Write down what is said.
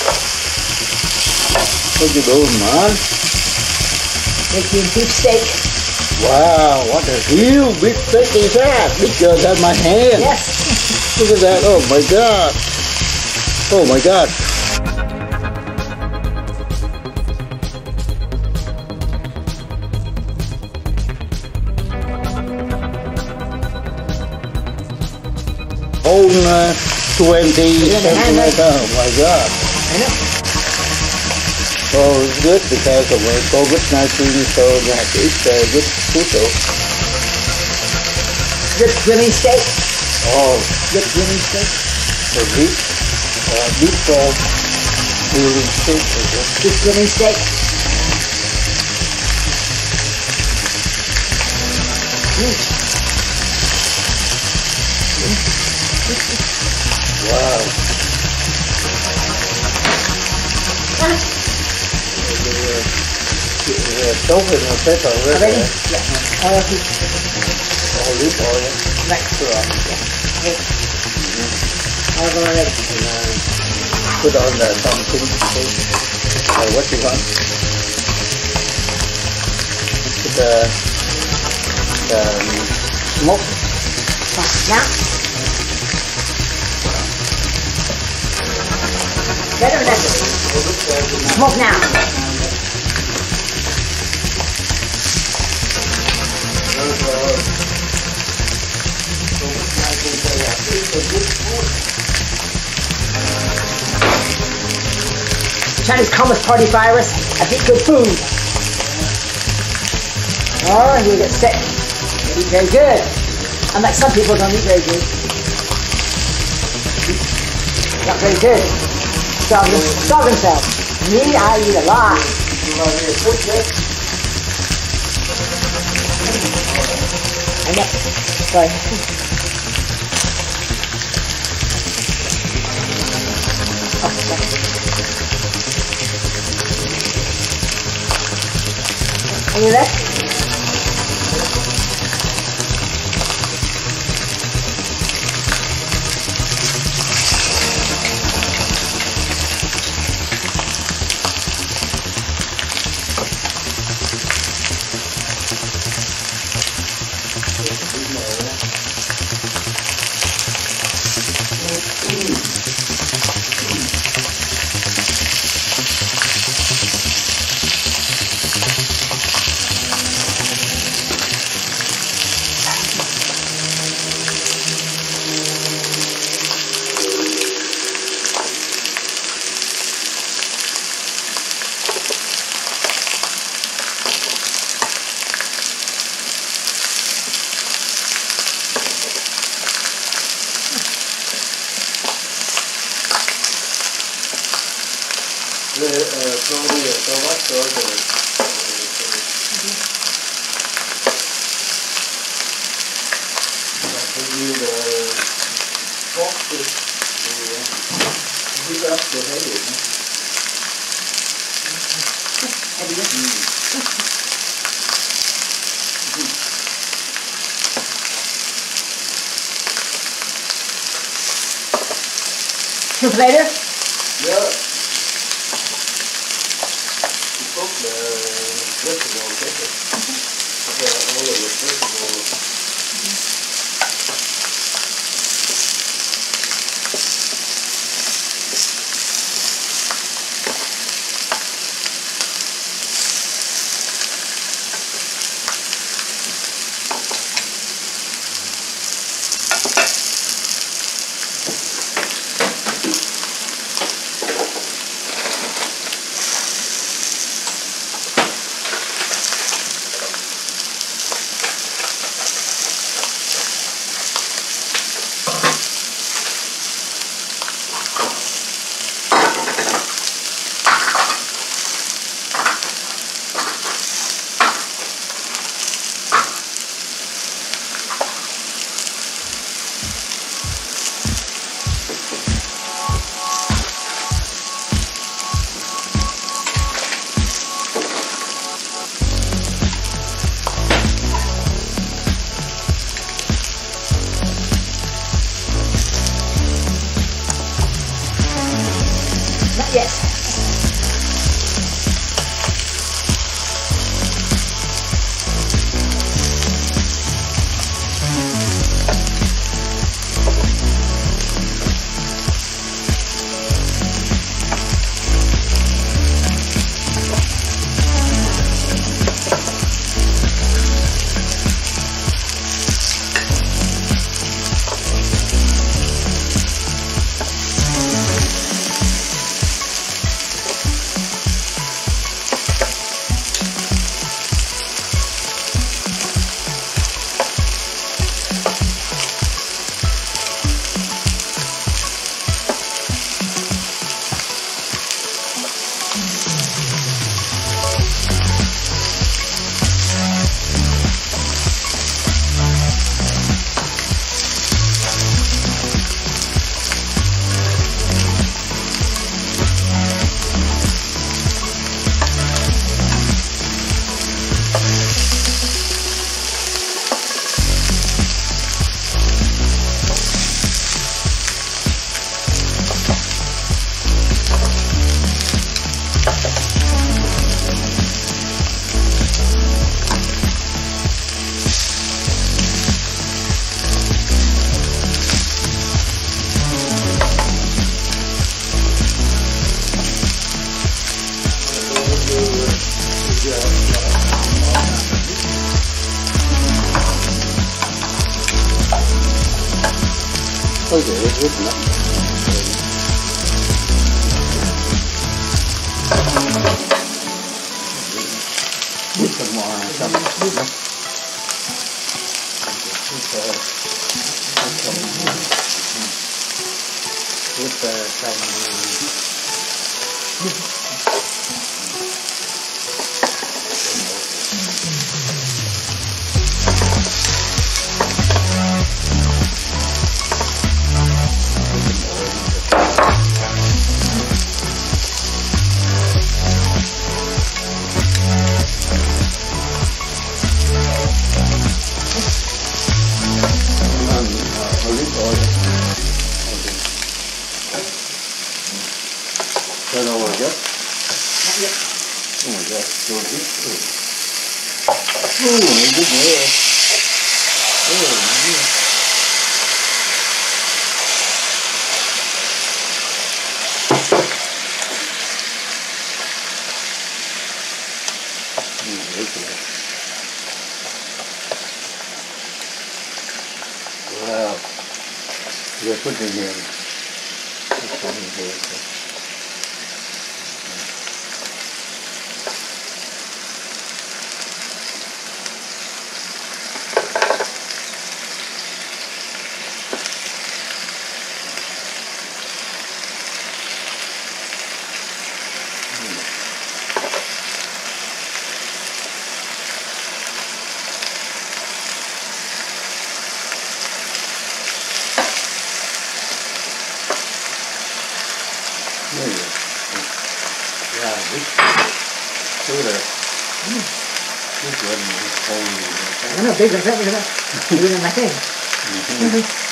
What you doing, man? Making beef steak. Wow, what a huge big steak is that? Bigger than my hand. Yes. Look at that. Oh my God. Oh my God. Own 20 centimeters. Oh my God. I know. So it's good because of COVID-19, so you have to eat good food though. Good grilling steak. Oh, Good grilling steak. so beef grilling steak. Good grilling steak. Wow. Tốt hơn một cái tờ với Ready? Yeah. Oil heat. olive oil. Right. Sure. Okay. Oil already. Put on something. What you want? Put the smoke. Now. Better than smoke now. Chinese Communist Party virus. I eat good food. Oh, you get sick. You eat very good. Unlike some people don't eat very good. Not very good. Starve themselves. Me, I eat a lot. I know. Sorry. Oh, sorry. Are you there? Soup later? Yeah. You cook the vegetable, take it. All of the vegetables. Not yet. Thôi để hết nữa. Bút phần mò xong bút lắm. Bút xong turn over yet? Not yet. Oh my God, so good. Oh, good boy. Oh, yeah. Wow. You put it in here. Put it in here. Yeah, this soda, this one is holy. I know, bigger than that. Bigger than my thing.